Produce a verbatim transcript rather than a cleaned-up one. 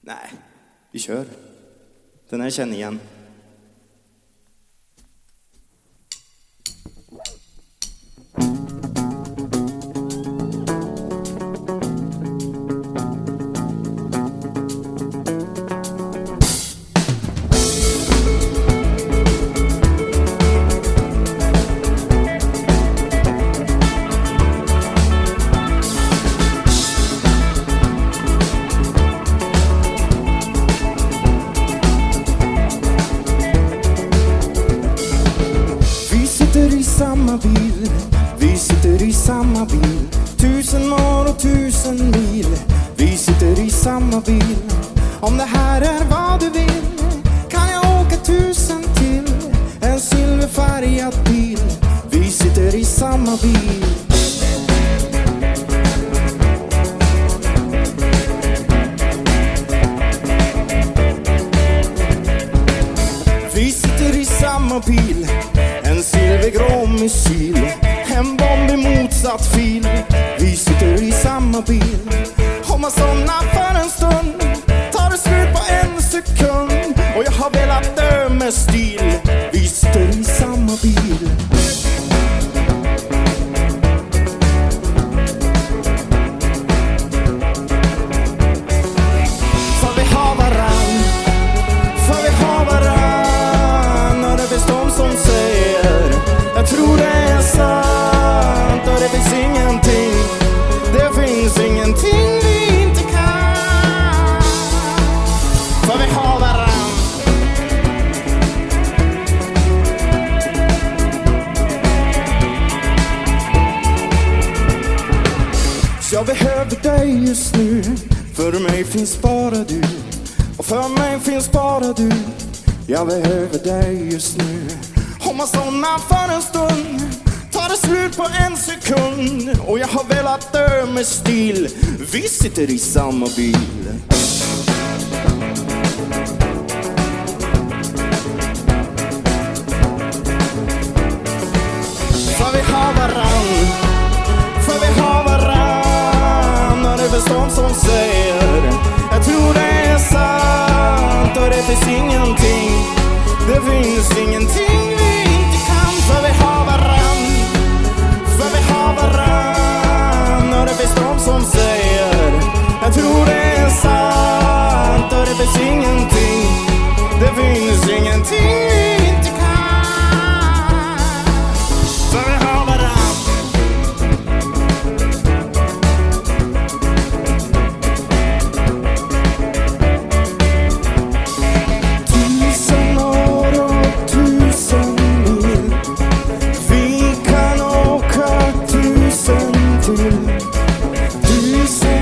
Nej, vi kör. Den här känner igen. Samma bil, vi sitter i samma bil. Tusen år och tusen mil. Vi sitter i samma bil. Om det här är vad du vill kan jag åka tusen till. En silverfärgad bil. Vi sitter i samma bil. Vi sitter i samma bil. En silvergrå missil, en bomb i motsatt fil. Vi sitter i samma bil. Om man somnar för en stund tar det slut på en sekund. Och jag har velat dö med stil. Vi sitter i samma bil. För vi har varann, för vi har varann. Och det finns de som säger jag tror det är sant. Och det finns ingenting, det finns ingenting vi inte kan. För vi har varann. Jag behöver dig just nu. För mig finns bara du. Och för mig finns bara du. Jag behöver dig just nu. Om man somnar för en stund tar det slut på en sekund. Och jag har velat dö med stil. Vi sitter i samma bil. För vi har varann, för vi har varann. Och det finns de som säger jag tror det är sant. Och det finns ingenting, det finns ingenting vi inte kan. För vi har varann, för vi har varann. Och det finns de som säger jag tror det är sant. Och det finns ingenting, det finns ingenting vi inte kan. För vi har varann. Tusen år och tusen mil. Vi kan åka tusen till. Tusen